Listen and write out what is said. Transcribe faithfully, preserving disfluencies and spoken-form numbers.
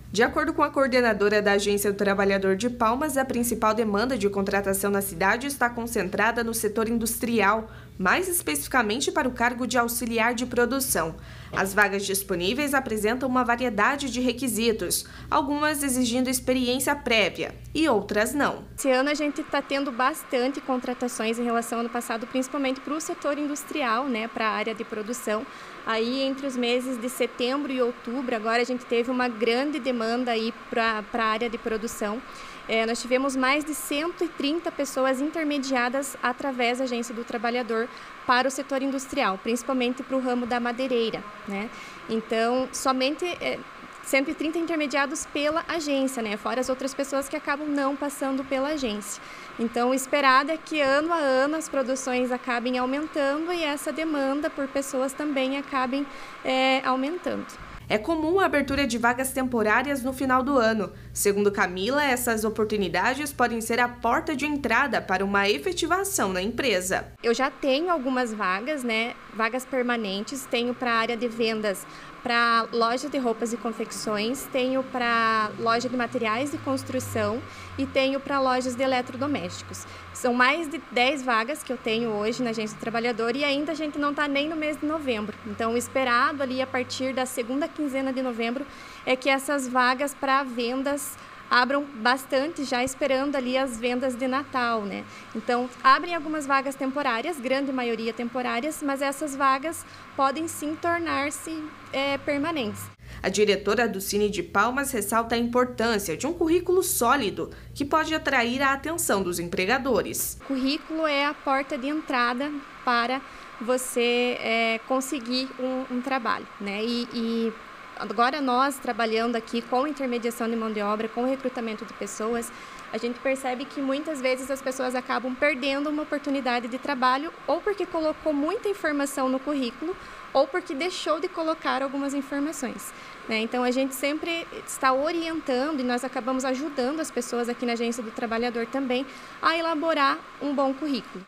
De acordo com a coordenadora da Agência do Trabalhador de Palmas, a principal demanda de contratação na cidade está concentrada no setor industrial, mais especificamente para o cargo de auxiliar de produção. As vagas disponíveis apresentam uma variedade de requisitos, algumas exigindo experiência prévia e outras não. Esse ano a gente está tendo bastante contratações em relação ao ano passado, principalmente para o setor industrial, né, para a área de produção. Aí entre os meses de setembro e outubro, agora a gente teve uma grande demanda aí para a área de produção. É, nós tivemos mais de cento e trinta pessoas intermediadas através da Agência do Trabalhador para o setor industrial, principalmente para o ramo da madeireira, né? Então, somente é, cento e trinta intermediados pela agência, né? Fora as outras pessoas que acabam não passando pela agência. Então, o esperado é que ano a ano as produções acabem aumentando e essa demanda por pessoas também acabem é, aumentando. É comum a abertura de vagas temporárias no final do ano. Segundo Camila, essas oportunidades podem ser a porta de entrada para uma efetivação na empresa. Eu já tenho algumas vagas, né? Vagas permanentes, tenho para a área de vendas, para loja de roupas e confecções, tenho para loja de materiais de construção e tenho para lojas de eletrodomésticos. São mais de dez vagas que eu tenho hoje na Agência do Trabalhador e ainda a gente não está nem no mês de novembro. Então, o esperado ali a partir da segunda quinzena de novembro é que essas vagas para vendas abram bastante, já esperando ali as vendas de Natal, né? Então, abrem algumas vagas temporárias, grande maioria temporárias, mas essas vagas podem sim tornar-se é, permanentes. A diretora do Cine de Palmas ressalta a importância de um currículo sólido que pode atrair a atenção dos empregadores. O currículo é a porta de entrada para você é, conseguir um, um trabalho, né? E, e agora nós, trabalhando aqui com intermediação de mão de obra, com recrutamento de pessoas, a gente percebe que muitas vezes as pessoas acabam perdendo uma oportunidade de trabalho ou porque colocou muita informação no currículo ou porque deixou de colocar algumas informações, né? Então, a gente sempre está orientando e nós acabamos ajudando as pessoas aqui na Agência do Trabalhador também a elaborar um bom currículo.